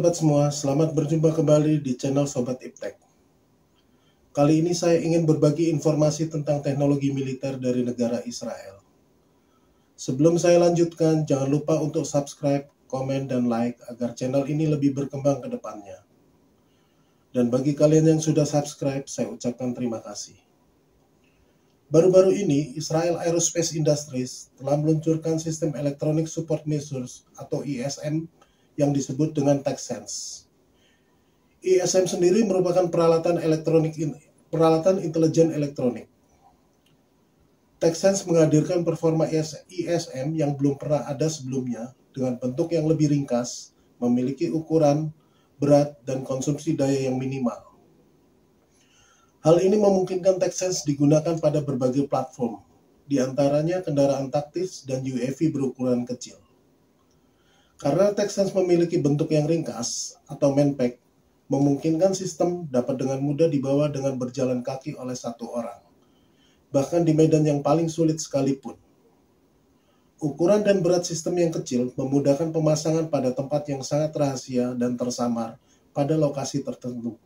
sobat semua, selamat berjumpa kembali di channel Sobat Iptek. Kali ini saya ingin berbagi informasi tentang teknologi militer dari negara Israel. Sebelum saya lanjutkan, jangan lupa untuk subscribe, komen, dan like agar channel ini lebih berkembang ke depannya. Dan bagi kalian yang sudah subscribe, saya ucapkan terima kasih. Baru-baru ini, Israel Aerospace Industries telah meluncurkan sistem Electronic Support Measures atau ISM yang disebut dengan TechSense. ISM sendiri merupakan peralatan intelijen elektronik. TechSense menghadirkan performa ISM yang belum pernah ada sebelumnya dengan bentuk yang lebih ringkas, memiliki ukuran, berat, dan konsumsi daya yang minimal. Hal ini memungkinkan TechSense digunakan pada berbagai platform, di antaranya kendaraan taktis dan UAV berukuran kecil. Karena TechSense memiliki bentuk yang ringkas atau manpack, memungkinkan sistem dapat dengan mudah dibawa dengan berjalan kaki oleh satu orang, bahkan di medan yang paling sulit sekalipun. Ukuran dan berat sistem yang kecil memudahkan pemasangan pada tempat yang sangat rahasia dan tersamar pada lokasi tertentu.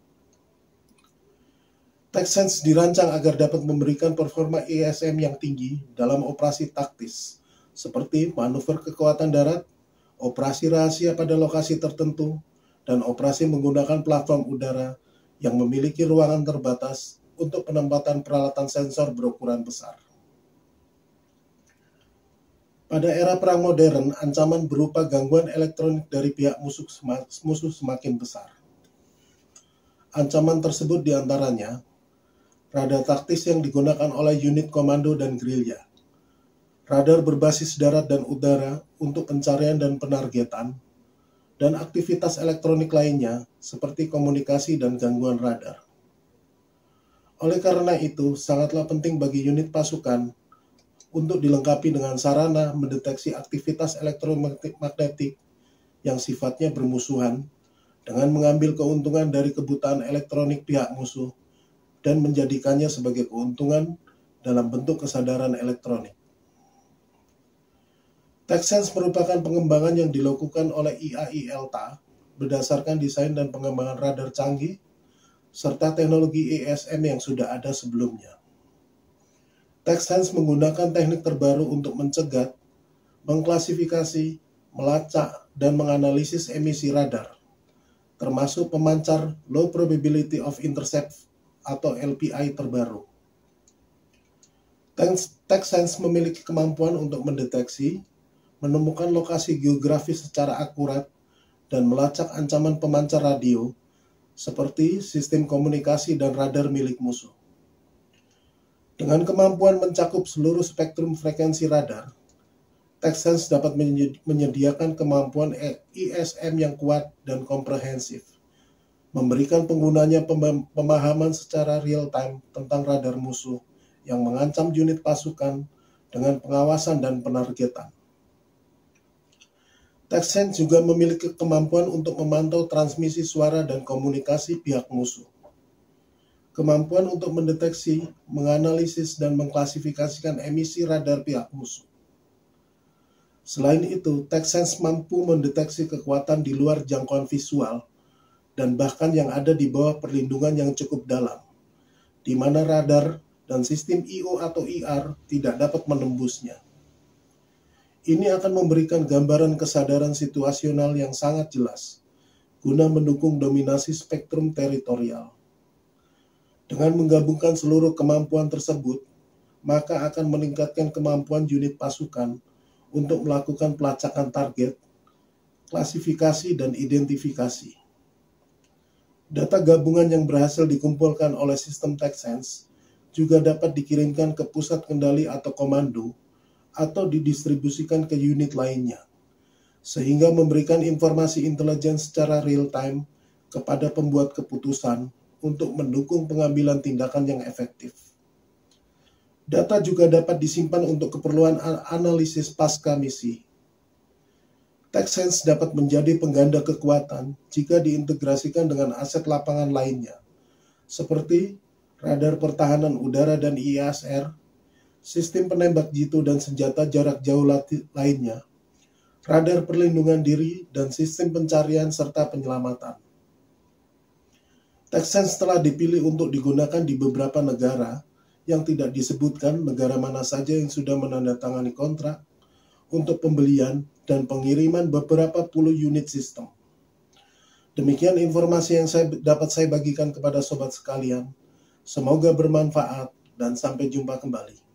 TechSense dirancang agar dapat memberikan performa ISM yang tinggi dalam operasi taktis, seperti manuver kekuatan darat, operasi rahasia pada lokasi tertentu, dan operasi menggunakan platform udara yang memiliki ruangan terbatas untuk penempatan peralatan sensor berukuran besar. Pada era perang modern, ancaman berupa gangguan elektronik dari pihak musuh semakin besar. Ancaman tersebut diantaranya radar taktis yang digunakan oleh unit komando dan gerilya, radar berbasis darat dan udara untuk pencarian dan penargetan, dan aktivitas elektronik lainnya seperti komunikasi dan gangguan radar. Oleh karena itu, sangatlah penting bagi unit pasukan untuk dilengkapi dengan sarana mendeteksi aktivitas elektromagnetik yang sifatnya bermusuhan dengan mengambil keuntungan dari kebutaan elektronik pihak musuh dan menjadikannya sebagai keuntungan dalam bentuk kesadaran elektronik. TechSense merupakan pengembangan yang dilakukan oleh IAI ELTA berdasarkan desain dan pengembangan radar canggih serta teknologi ISM yang sudah ada sebelumnya. TechSense menggunakan teknik terbaru untuk mencegat, mengklasifikasi, melacak, dan menganalisis emisi radar, termasuk pemancar Low Probability of Intercept atau LPI terbaru. TechSense memiliki kemampuan untuk mendeteksi, menemukan lokasi geografis secara akurat, dan melacak ancaman pemancar radio, seperti sistem komunikasi dan radar milik musuh. Dengan kemampuan mencakup seluruh spektrum frekuensi radar, TechSense dapat menyediakan kemampuan ISM yang kuat dan komprehensif, memberikan penggunanya pemahaman secara real-time tentang radar musuh yang mengancam unit pasukan dengan pengawasan dan penargetan. TechSense juga memiliki kemampuan untuk memantau transmisi suara dan komunikasi pihak musuh. Kemampuan untuk mendeteksi, menganalisis, dan mengklasifikasikan emisi radar pihak musuh. Selain itu, TechSense mampu mendeteksi kekuatan di luar jangkauan visual dan bahkan yang ada di bawah perlindungan yang cukup dalam, di mana radar dan sistem IO atau IR tidak dapat menembusnya. Ini akan memberikan gambaran kesadaran situasional yang sangat jelas, guna mendukung dominasi spektrum teritorial. Dengan menggabungkan seluruh kemampuan tersebut, maka akan meningkatkan kemampuan unit pasukan untuk melakukan pelacakan target, klasifikasi, dan identifikasi. Data gabungan yang berhasil dikumpulkan oleh sistem TechSense juga dapat dikirimkan ke pusat kendali atau komando atau didistribusikan ke unit lainnya, sehingga memberikan informasi intelijen secara real-time kepada pembuat keputusan untuk mendukung pengambilan tindakan yang efektif. Data juga dapat disimpan untuk keperluan analisis pasca misi. TechSense dapat menjadi pengganda kekuatan jika diintegrasikan dengan aset lapangan lainnya, seperti radar pertahanan udara dan ISR, sistem penembak jitu dan senjata jarak jauh lainnya, radar perlindungan diri, dan sistem pencarian serta penyelamatan. TechSense telah dipilih untuk digunakan di beberapa negara yang tidak disebutkan negara mana saja yang sudah menandatangani kontrak untuk pembelian dan pengiriman beberapa puluh unit sistem. Demikian informasi yang dapat saya bagikan kepada sobat sekalian. Semoga bermanfaat dan sampai jumpa kembali.